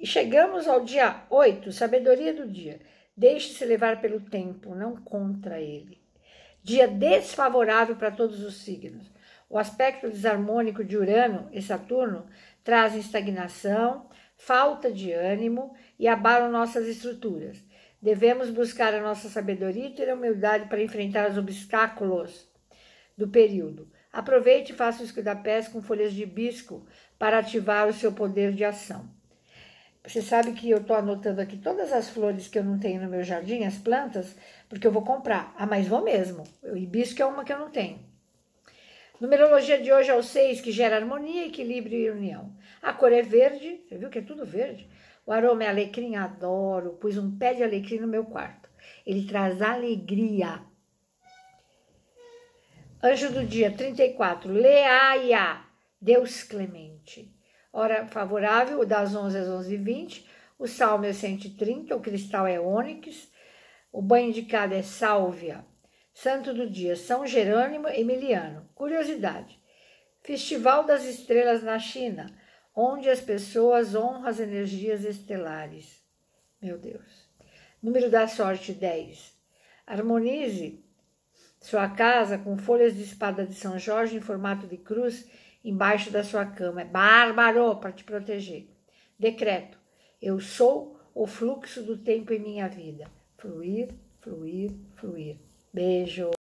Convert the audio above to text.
E chegamos ao dia 8, sabedoria do dia. Deixe-se levar pelo tempo, não contra ele. Dia desfavorável para todos os signos. O aspecto desarmônico de Urano e Saturno traz estagnação, falta de ânimo e abalam nossas estruturas. Devemos buscar a nossa sabedoria e ter a humildade para enfrentar os obstáculos do período. Aproveite e faça o escudapés com folhas de hibisco para ativar o seu poder de ação. Você sabe que eu estou anotando aqui todas as flores que eu não tenho no meu jardim, as plantas, porque eu vou comprar. Ah, mas vou mesmo. O hibisco é uma que eu não tenho. Numerologia de hoje é o 6, que gera harmonia, equilíbrio e união. A cor é verde, você viu que é tudo verde? O aroma é alecrim, adoro. Pus um pé de alecrim no meu quarto. Ele traz alegria. Anjo do dia 34, Leaia, Deus clemente. Hora favorável, das 11 às 11h20. O salmo é 130, o cristal é ônix. O banho indicado é sálvia. Santo do dia, São Jerônimo Emiliano. Curiosidade. Festival das Estrelas na China, onde as pessoas honram as energias estelares. Meu Deus. Número da sorte, 10. Harmonize sua casa com folhas de espada de São Jorge em formato de cruz embaixo da sua cama. É bárbaro para te proteger. Decreto. Eu sou o fluxo do tempo em minha vida. Fluir, fluir, fluir. Beijo.